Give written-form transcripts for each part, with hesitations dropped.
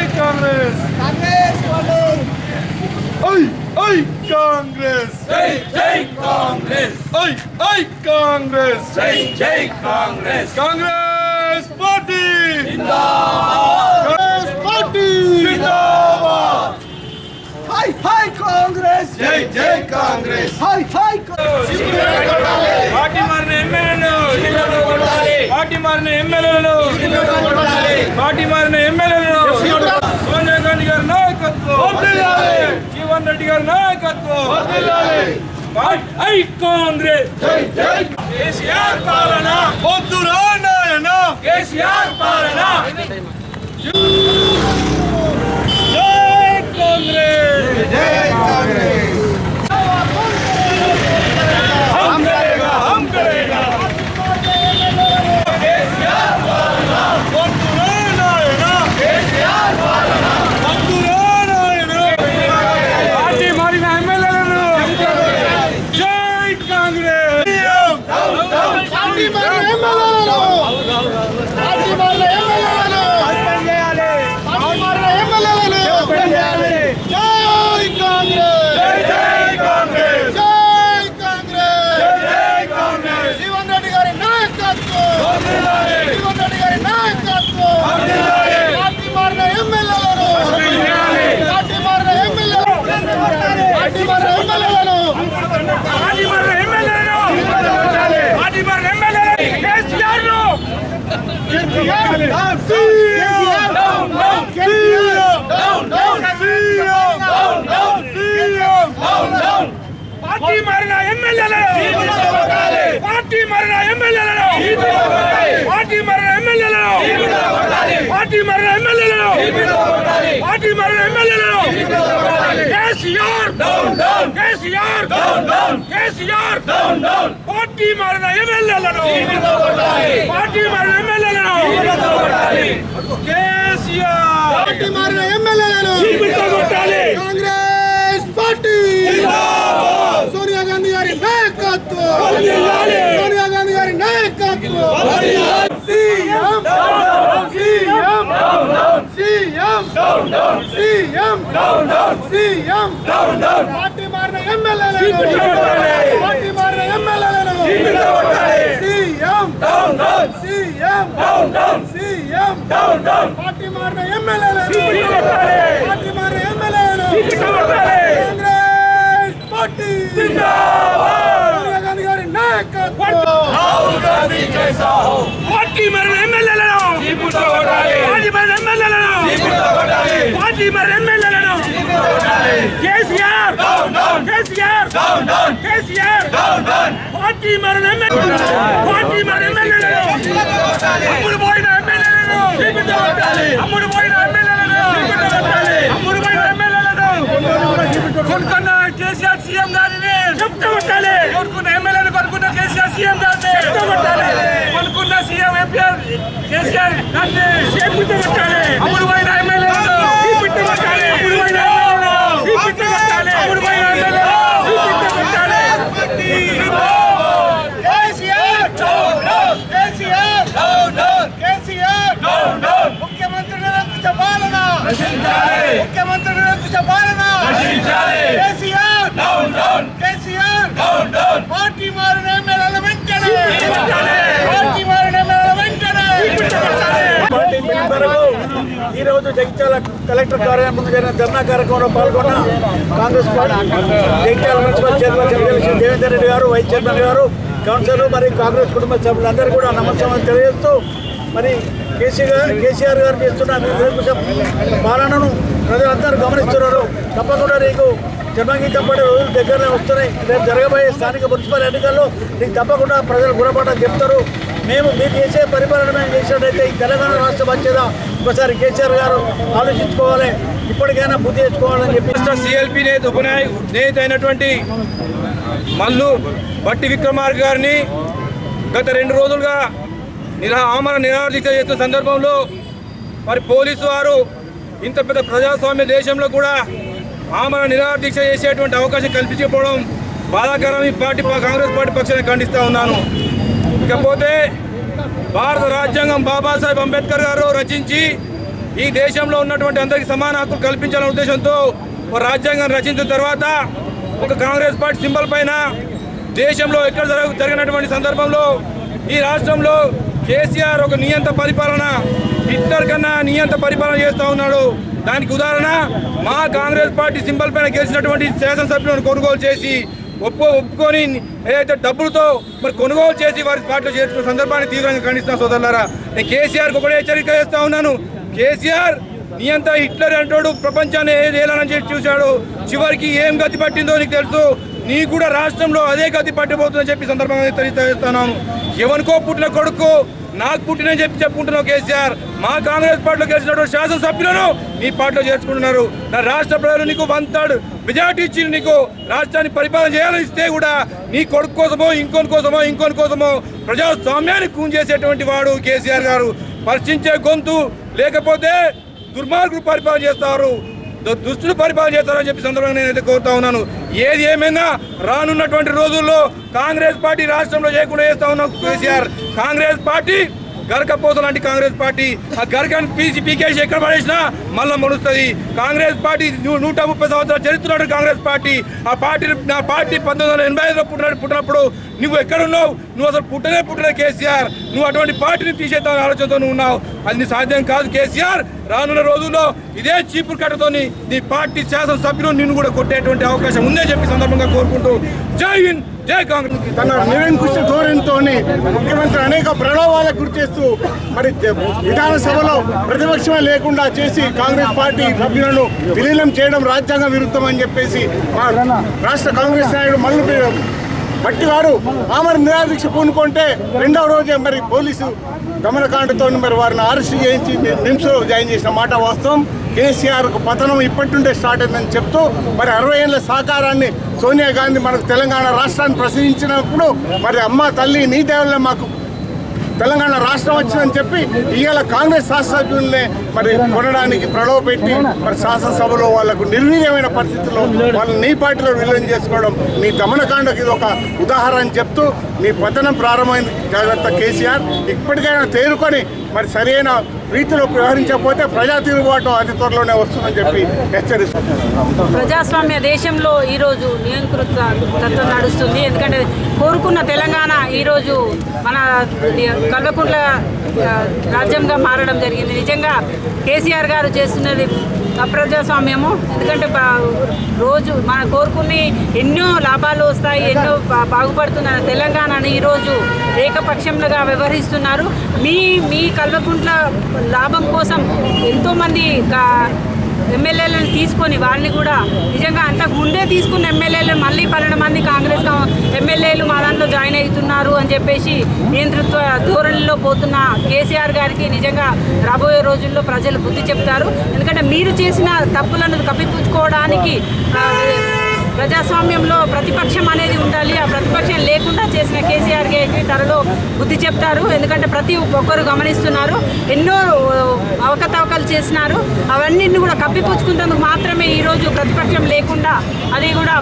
Congress! Congress party! Oi Congress! Jai Congress! Oi Congress! Jai Congress! Congress Party! Zindabad! Congress Party! Zindabad! Hi Congress! Jai Congress! Hi Congress! Party మారిన ఎమ్మెల్యేలు party మారిన ఎమ్మెల్యేలు party మారిన ఎమ్మెల్యేలు సోనియా గాంధీ గారి నాయకత్వం జీవన్ రెడ్డి గారి నాయకత్వం ఐ కాంగ్రెస్ కేసీఆర్ పాలన వద్దురా నాయన కేసీఆర్ పాలన జై కాంగ్రెస్ Jai Congress! हम करेगा केसीआर पालना वंदुरा नायना केसीआर पालना वंदुरा नायना पार्टी मारिన ఎమ్మెల్యేలను జై కాంగ్రెస్ పార్టీ మారిన ఎమ్మెల్యేలను పార్టీ మారిన ఎమ్మెల్యేలను పార్టీ మారిన ఎమ్మెల్యేలను జై కాంగ్రెస్ జై కాంగ్రెస్ జై కాంగ్రెస్ జై కాంగ్రెస్ జీవన్ రెడ్డి గారి నాయకత్వం వందనాలి జీవన్ రెడ్డి గారి నాయకత్వం వందనాలి పార్టీ మారిన ఎమ్మెల్యేలను వందనాలి పార్టీ మారిన ఎమ్మెల్యేలను పార్టీ మారిన ఎమ్మెల్యేలను పార్టీ మారిన ఎమ్మెల్యేలను పార్టీ మారిన ఎమ్మెల్యేలు కేసీఆర్ ను పార్టీ మారిన ఎమ్మెల్యేలను పార్టీ మారిన ఎమ్మెల్యేలను పార్టీ మారిన ఎమ్మెల్యేలను పార్టీ మారిన ఎమ్మెల్యేలను పార్టీ మారిన ఎమ్మెల్యేలను కేసీఆర్ కేసీఆర్ కేసీఆర్ పార్టీ మారిన ఎమ్మెల్యేలను పార్టీ మారిన ఎమ్మెల్యేలను కేసీఆర్ పార్టీ మారిన ఎమ్మెల్యేలను కొట్టాలి కాంగ్రెస్ పార్టీ సోనియా గాంధీ గారి నాయకత్వం సోనియా గాంధీ గారి నాయకత్వం CM CM CM CM CM party మారిన ఎమ్మెల్యేలను పార్టీ మారిన ఎమ్మెల్యేలను సీఎం సీఎం సీఎం పార్టీ మారిన ఎమ్మెల్యేలను పార్టీ మారిన ఎమ్మెల్యేలను కాంగ్రెస్ పార్టీ సోనియా గాంధీ గారి నాయకత్వం పార్టీ మారిన ఎమ్మెల్యేలను పార్టీ మారిన ఎమ్మెల్యేలను పార్టీ మారిన ఎమ్మెల్యేలను కేసీఆర్ కేసీఆర్ కేసీఆర్ పార్టీ మారిన ఎమ్మెల్యేలను పార్టీ మారిన ఎమ్మెల్యేలను అమ్ముడు పోయిన ఎమ్మెల్యేలను అమ్ముడు పోయిన ఎమ్మెల్యేలను అమ్ముడు పోయిన ఎమ్మెల్యేలను కొనుక్కున్న కేసీఆర్ సీఎం గారిని చెప్తూ ఉండాలి కొనుక్కున్న ఎమ్మెల్యేలు కొనుక్కున్న కేసీఆర్ సీఎం గారిని చెప్తూ ఉండాలి కొనుక్కున్న సీఎం ఎంపీఆర్ కేసీఆర్ గారిని చెప్తూ ఉండాలి అమ్ముడు పోయిన ఎమ్మెల్యేలను చెప్తూ ఉండాలి అమ్ముడు పోయిన ఎమ్మెల్యేలను చెప్తూ ఉండాలి అమ్ముడు పోయిన ఎమ్మెల్యేలను చెప్తూ ఉండాలి కేసీఆర్ కేసీఆర్ కేసీఆర్ ముఖ్యమంత్రి నిరంకుశ పాలన ముఖ్యమంత్రి నిరంకుశ పాలన కేసీఆర్ కేసీఆర్ పార్టీ మారిన ఎమ్మెల్యేల వెంటనే పార్టీ మారిన ఎమ్మెల్యేల వెంటనే పార్టీ పిలుపు మేరకు ఈరోజు జగిత్యాల కలెక్టర్ కార్యాలయం ముందు జరిగిన ధర్నా కార్యక్రమంలో పాల్గొన్న Congress party Jagtial municipal chairman Shri Devender Reddy గారు, వైస్ చైర్మన్ గారు, కౌన్సిలర్ మరియు కాంగ్రెస్ కుటుంబ సభ్యులందరూ కూడా నమస్కారం తెలియజేస్తూ మరి కేసీఆర్ గారు చేస్తున్న నిరంకుశ పాలనను ప్రజలందరూ గమనిస్తున్నారు. తప్పకుండా నీకు జన్మగీతం పడే రోజులు దగ్గరనే వస్తున్నాయి. రేపు జరగబోయే స్థానిక మున్సిపల్ ఎన్నికల్లో నీకు తప్పకుండా ప్రజలు గుణపాఠం చెప్తారు. మేము మీరు చేసే పరిపాలన మేము చేసినట్టయితే ఈ తెలంగాణ రాష్ట్రం వచ్చేదా ఒకసారి కేసీఆర్ గారు ఆలోచించుకోవాలి, ఇప్పటికైనా బుద్ధి తెచ్చుకోవాలని చెప్పి సిఎల్పి నేత అయినటువంటి మల్లు బట్టి విక్రమార్క గారిని గత 2 రోజులుగా ఆమరణ నిరాహార దీక్ష చేస్తున్న సందర్భంలో మరి పోలీసు వారు ఇంత పెద్ద ప్రజాస్వామ్య దేశంలో కూడా ఆమరణ నిరాహార దీక్ష చేసేటువంటి అవకాశం కల్పించకపోవడం బాధాకరం. ఈ పార్టీ కాంగ్రెస్ పార్టీ పక్షాన్ని ఖండిస్తూ ఉన్నాను. ఇకపోతే భారత రాజ్యాంగం బాబాసాహెబ్ అంబేద్కర్ గారు రచించి ఈ దేశంలో ఉన్నటువంటి అందరికీ సమాన హక్కులు కల్పించాలనే ఉద్దేశంతో ఒక రాజ్యాంగాన్ని రచించిన తర్వాత ఒక కాంగ్రెస్ పార్టీ సింబల్ పైన దేశంలో ఎక్కడ జరిగినటువంటి సందర్భంలో ఈ రాష్ట్రంలో కేసీఆర్ ఒక నియంత పరిపాలన, హిట్లర్ కన్నా నియంత పరిపాలన చేస్తూ ఉన్నాడు. దానికి ఉదాహరణ మా కాంగ్రెస్ పార్టీ సింబల్ పైన గెలిచినటువంటి శాసనసభ్యులను కొనుగోలు చేసి ఒప్పుకొని ఏదైతే డబ్బులతో మరి కొనుగోలు చేసి వారి పార్టీలో చేర్చుకున్న సందర్భాన్ని తీవ్రంగా ఖండిస్తున్నా సోదరులారా. నేను కేసీఆర్కి ఒకటే హెచ్చరిక చేస్తా ఉన్నాను. కేసీఆర్ నియంత హిట్లర్ అంటాడు, ప్రపంచాన్ని ఏలానని చెప్పి చూశాడు. చివరికి ఏం గతి పట్టిందో నీకు తెలుసు. నీకు కూడా రాష్ట్రంలో అదే గతి పట్టిపోతుందని చెప్పి సందర్భంగా తెలియజేస్తున్నాను. ఎవరికో పుట్టిన కొడుకు నాకు పుట్టినని చెప్పి చెప్పుకుంటున్నావు కేసీఆర్. మా కాంగ్రెస్ పార్టీలో గెలిచినటువంటి శాసనసభ్యులను నీ పార్టీలో చేర్చుకుంటున్నారు. నా రాష్ట్ర ప్రజలు నీకు 1/3 మెజార్టీ ఇచ్చి నీకు రాష్ట్రాన్ని పరిపాలన చేయాలని ఇస్తే కూడా నీ కొడుకు కోసమో ఇంకోని కోసమో ప్రజాస్వామ్యాన్ని కూన్ చేసేటువంటి వాడు కేసీఆర్ గారు. పరిచించే గొంతు లేకపోతే దుర్మార్గులు పరిపాలన చేస్తారు, దుస్తులు పరిపాలన చేస్తారని చెప్పి సందర్భంగా నేనైతే కోరుతా ఉన్నాను. ఏది ఏమైనా రానున్నటువంటి రోజుల్లో కాంగ్రెస్ పార్టీ రాష్ట్రంలో చేయకుండా చేస్తా ఉన్నాం. కేసీఆర్ కాంగ్రెస్ పార్టీ గరకపోత లాంటి కాంగ్రెస్ పార్టీ, ఆ గరకాన్ని పీకేసి ఎక్కడ పడేసినా మళ్ళీ మొలుస్తుంది. కాంగ్రెస్ పార్టీ 130 సంవత్సరాల చరిత్ర కాంగ్రెస్ పార్టీ. నా పార్టీ 1985లో పుట్టినప్పుడు నువ్వు ఎక్కడున్నావు? నువ్వు అసలు పుట్టనే కేసీఆర్. నువ్వు అటువంటి పార్టీని తీసేద్దామని ఆలోచనతో నువ్వు ఉన్నావు. అది సాధ్యం కాదు కేసీఆర్. రానున్న రోజుల్లో ఇదే చీపురు కట్టతో నీ పార్టీ శాసనసభ్యులు నిన్ను కూడా కొట్టేటువంటి అవకాశం ఉందని చెప్పి సందర్భంగా కోరుకుంటూ జై హింద్, జై కాంగ్రెస్. తన నిరంకుశ ధోరణితో ముఖ్యమంత్రి అనేక ప్రలోభాలకు గురి చేస్తూ మరి విధానసభలో ప్రతిపక్షమే లేకుండా చేసి కాంగ్రెస్ పార్టీ సభ్యులను విలీనం చేయడం రాజ్యాంగ విరుద్ధం అని చెప్పేసి మా రాష్ట్ర కాంగ్రెస్ నాయకుడు మట్టివారు ఆమెను నిరాదీక్ష పూనుకుంటే రెండవ రోజే మరి పోలీసు దమనకాండతో మరి వారిని అరెస్ట్ చేయించి నిమ్స్లో జాయిన్ చేసిన మాట వాస్తవం. కేసీఆర్కు పతనం ఇప్పటి నుండే స్టార్ట్ అయిందని చెప్తూ మరి 60 ఏళ్ల సహకారాన్ని సోనియా గాంధీ మనకు తెలంగాణ రాష్ట్రాన్ని ప్రశ్నించినప్పుడు మరి అమ్మ తల్లి నీ దేవుళ్ళే మాకు తెలంగాణ రాష్ట్రం వచ్చిందని చెప్పి ఇవాళ కాంగ్రెస్ శాసనసభ్యుల్ని మరి కొనడానికి ప్రలోభపెట్టి మరి శాసనసభలో వాళ్లకు నిర్వీర్యమైన పరిస్థితుల్లో వాళ్ళు నీ పార్టీలో విలీనం చేసుకోవడం నీ దమనకాండకి ఇది ఒక ఉదాహరణ అని చెప్తూ నీ పతనం ప్రారంభమైంది. జాగ్రత్త కేసీఆర్, ఇప్పటికైనా తేరుకొని మరి సరైన రీతిలో వ్యవహరించకపోతే ప్రజా తిరుగుబాటు అతి త్వరలోనే వస్తుందని చెప్పి హెచ్చరిస్తున్నారు. ప్రజాస్వామ్య దేశంలో ఈరోజు నియంకృతత్వం నడుస్తుంది. ఎందుకంటే కోరుకున్న తెలంగాణ ఈరోజు మన కల్వకుంట్ల రాజ్యంగా మారడం జరిగింది. నిజంగా కేసీఆర్ గారు చేస్తున్నది అప్రజాస్వామ్యము. ఎందుకంటే రోజు మన కోరుకుని ఎన్నో లాభాలు వస్తాయి, ఎన్నో బాగుపడుతున్న తెలంగాణని ఈరోజు ఏకపక్షంగా వ్యవహరిస్తున్నారు. మీ కల్వకుంట్ల లాభం కోసం ఎంతోమంది ఎమ్మెల్యేలను తీసుకొని వాళ్ళని కూడా నిజంగా అంతకు ముందే తీసుకున్న ఎమ్మెల్యేలు మళ్ళీ 12 మంది కాంగ్రెస్ ఎమ్మెల్యేలు మా దాంట్లో జాయిన్ అవుతున్నారు అని చెప్పేసి నియంతృత్వ ధోరణిలో పోతున్న కేసీఆర్ గారికి నిజంగా రాబోయే రోజుల్లో ప్రజలు బుద్ధి చెప్తారు. ఎందుకంటే మీరు చేసిన తప్పులను కప్పిపుచ్చుకోవడానికి ప్రజాస్వామ్యంలో ప్రతిపక్షం అనేది ఉండాలి. ఆ ప్రతిపక్షం లేకుండా చేసిన కేసీఆర్ గారికి త్వరలో బుద్ధి చెప్తారు. ఎందుకంటే ప్రతి ఒక్కరు గమనిస్తున్నారు, ఎన్నో అవకతవకలు చేసినారు. అవన్నీ కూడా కప్పిపుచ్చుకున్నందుకు మాత్రమే ఈరోజు ప్రతిపక్షం లేకుండా అది కూడా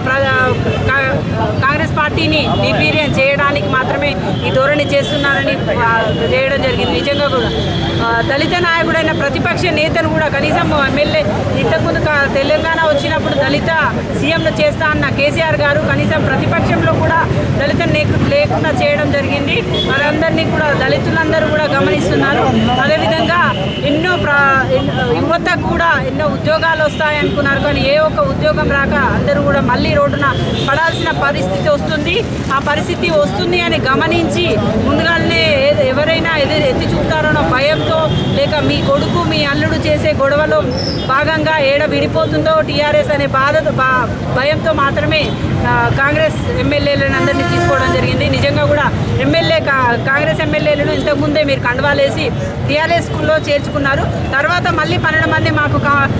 కాంగ్రెస్ పార్టీని నిర్వీర్యం చేయడానికి మాత్రమే ఈ ధోరణి చేస్తున్నారని చేయడం జరిగింది. నిజంగా కూడా దళిత నాయకుడైన ప్రతిపక్ష నేతను కూడా కనీసం ఎమ్మెల్యే ఇంతకుముందు తెలంగాణ వచ్చినప్పుడు దళిత సీఎంను చేస్తా అన్న కేసీఆర్ గారు కనీసం ప్రతిపక్షంలో కూడా దళిత లేకుండా చేయడం జరిగింది. వారందరినీ కూడా దళితులందరూ కూడా గమనిస్తున్నారు. అదేవిధంగా ఎన్నో యువత కూడా ఎన్నో ఉద్యోగాలు వస్తాయనుకున్నారు, కానీ ఏ ఒక్క ఉద్యోగం రాక అందరూ కూడా మళ్ళీ రోడ్డున పడాల్సిన పరిస్థితి వస్తుంది. ఆ పరిస్థితి వస్తుంది అని గమనించి ముందుగానే ఎవరైనా ఎత్తి చూపుతారనో భయంతో, లేక మీ కొడుకు మీ అల్లుడు చేసే గొడవలో భాగంగా ఏడ విడిపోతుందో టీఆర్ఎస్ అనే భయంతో మాత్రమే కాంగ్రెస్ ఎమ్మెల్యేలను అందరినీ తీసుకోవడం జరిగింది. నిజంగా కూడా కాంగ్రెస్ ఎమ్మెల్యేలను ఇంతకుముందే మీరు కండువాలేసి టీఆర్ఎస్ స్కూల్లో చేర్చుకున్నారు. తర్వాత మళ్ళీ 12 మంది మాకు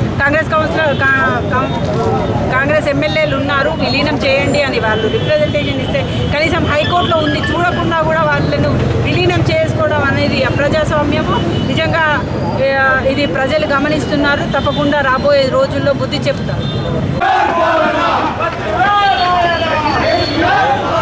కాంగ్రెస్ ఎమ్మెల్యేలు ఉన్నారు, విలీనం చేయండి అని వాళ్ళు రిప్రజెంటేషన్ ఇస్తే కనీసం హైకోర్టులో ఉంది చూడకుండా కూడా వాళ్ళను విలీనం చేసుకోవడం అనేది అప్రజాస్వామ్యము. నిజంగా ఇది ప్రజలు గమనిస్తున్నారు. తప్పకుండా రాబోయే రోజుల్లో బుద్ధి చెప్తారు.